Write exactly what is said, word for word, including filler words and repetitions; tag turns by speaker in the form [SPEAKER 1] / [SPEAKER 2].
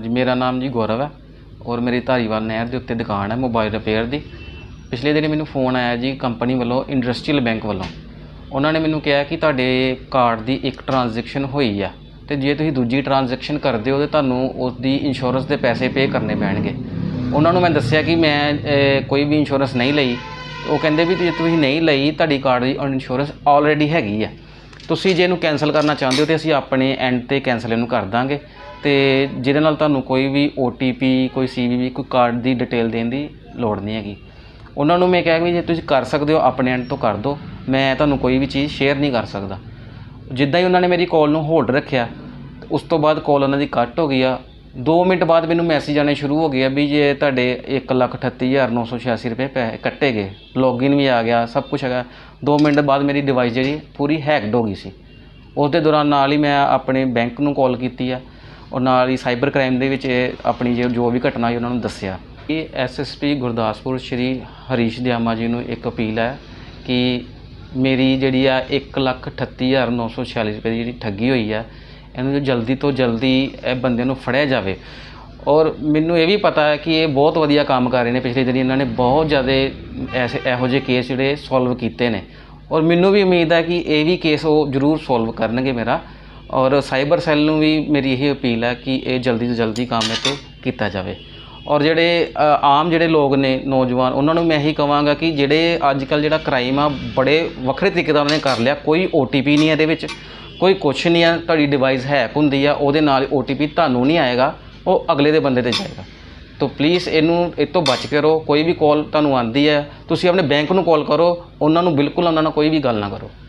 [SPEAKER 1] जी मेरा नाम जी गौरव है और मेरी धारीवाल नहर के उत्ते दुकान है मोबाइल रिपेयर की। पिछले दिन मैंने फोन आया जी कंपनी वालों इंडस्ट्रीयल बैंक वालों, उन्होंने मैंने कहा कि तुहाडे कार्ड की एक ट्रांजैक्शन हुई है तो जे तुसीं दूजी ट्रांजैक्शन करदे हो तो तुहानूं उसदी इंश्योरेंस के पैसे पे करने पैणगे। उन्होंने मैं दस्सिया कि मैं ए, कोई भी इंश्योरेंस नहीं लई, वो कहंदे भी जे तुसीं नहीं लई तुहाडी कार्ड की इंश्योरेंस ऑलरेडी हैगी है, तुसीं जे इहनूं कैंसल करना चाहते हो तो असीं अपने एंड ते कैंसल इहनूं कर दांगे तो जिहदे नाल तुहानूं कोई भी ओ टी पी कोई सी वी वी कोई कार्ड की डिटेल देने की लोड़ नहीं हैगी। उन्होंने मैं कहा भी जे तुसीं कर सकते हो अपने एंड तो कर दो, मैं तुहानूं कोई भी चीज़ शेयर नहीं कर सकता। जिद्दां ही उन्होंने मेरी कॉल नूं होल्ड रखिया उस तो बाद कॉल उन्हों की कट हो गई आ। दो मिनट बाद मैनूं मैसेज आने शुरू हो गया भी जे तुहाडे एक लख अठत्ती हज़ार नौ सौ छियासी रुपये पैसे कट्टे गए, लॉगिन भी आ गया, सब कुछ है। दो मिनट बाद मेरी डिवाइस जी पूरी हैकड हो गई सी। उस दे दौरान नाल ही मैं अपने बैंक नूं कॉल की है और नाल ही साइबर क्राइम दे विच अपनी जो जो भी घटना है उन्होंने दस्सिया। ये S S P Gurdaspur Shri Harish Dayama ji नूं एक अपील है कि मेरी जिहड़ी आ एक लख अठत्ती हज़ार नौ सौ छियाली रुपये की जी ठगी हुई है, इन्हूं जल्दी तो जल्दी इह बंदे नूं फड़िया जाए। और मैनूं ये भी पता है कि ये बहुत वधिया काम कर रहे हैं, पिछले दिन इन्होंने बहुत ज़्यादा ऐसे इहो जिहे केस जिहड़े सॉल्व किए हैं और मैनूं भी उम्मीद है कि ये भी केस वो जरूर सॉल्व करनगे मेरा। और साइबर सैल नूं भी मेरी यही अपील है कि ये जल्दी तो जल्दी काम इह ते कीता जाए। और जिहड़े आम जिहड़े लोग ने नौजवान उन्होंने मैं यही कहांगा कि जिहड़े अजकल जिहड़ा क्राइम आ बड़े वक्रे तरीके नाल उन्होंने कर लिया, कोई ओ टी पी नहीं है इहदे विच, कोई कुछ नहीं है, तुहाडी डिवाइस हैक हुंदी है उहदे नाल ओ टी पी तुहानूं नहीं आएगा, वो अगले दे बंदे ते जाएगा। तो प्लीज़ इनू इस तो बच के रहो। कोई भी कॉल तुहानूं आंदी है तुसीं अपने बैंक नूं कॉल करो, उन्होंने बिल्कुल उन्होंने कोई भी गल ना करो।